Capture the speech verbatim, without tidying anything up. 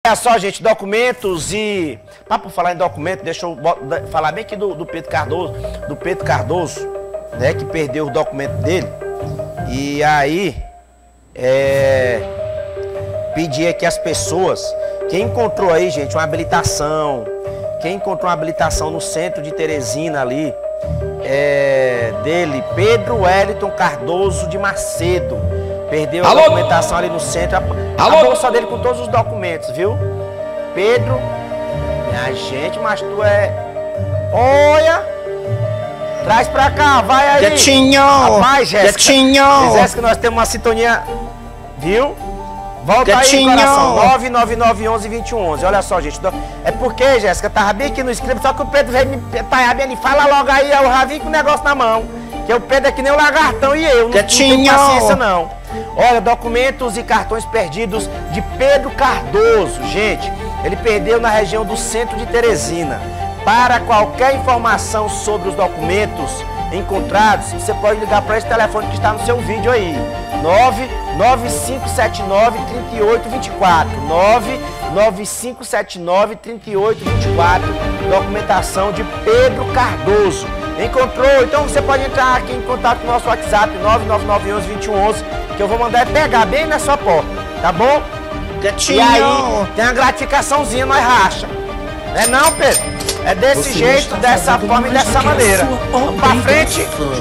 Olha só, gente, documentos e... Pra por falar em documento, deixa eu falar bem aqui do, do Pedro Cardoso, do Pedro Cardoso, né, que perdeu o documento dele. E aí, é... pedir aqui às pessoas, quem encontrou aí, gente, uma habilitação, quem encontrou uma habilitação no centro de Teresina ali, é... dele, Pedro Wellington Cardoso de Macedo. Perdeu a Alô? documentação ali no centro. A, a bolsa dele com todos os documentos, viu? Pedro, minha gente, mas tu é... Olha! Traz pra cá, vai aí! Quietinho! Rapaz, Jéssica, Quietinho! Jéssica, que nós temos uma sintonia, viu? Volta Quietinho. aí, coração. nove nove nove um um dois um um um. Olha só, gente. É porque, Jéssica, tava bem aqui no script, só que o Pedro veio me parar bem ali. Fala logo aí, eu já vim com o negócio na mão. Que o Pedro é que nem o lagartão e eu. Não, não tenho paciência, não. Olha, documentos e cartões perdidos de Pedro Cardoso. Gente, ele perdeu na região do centro de Teresina. Para qualquer informação sobre os documentos encontrados, você pode ligar para esse telefone que está no seu vídeo aí. nove nove cinco sete nove, três oito dois quatro. nove nove cinco sete nove, três oito dois quatro. Documentação de Pedro Cardoso. Encontrou? Então você pode entrar aqui em contato com o nosso WhatsApp nove nove nove um um dois um um, que eu vou mandar pegar bem na sua porta, tá bom? Quietinho. E aí tem uma gratificaçãozinha, nós racha. Não é não, Pedro? É desse Você jeito, dessa forma e dessa maneira. Vamos pra frente.